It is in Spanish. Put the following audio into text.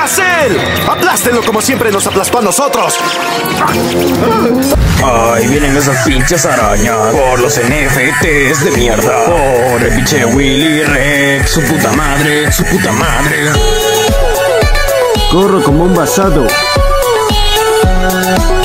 Russell! ¡Aplástenlo como siempre nos aplastó a nosotros! Ay, vienen esas pinches arañas por los NFTs de mierda. Pobre pinche Willy Rex, su puta madre, su puta madre. Corro como un basado.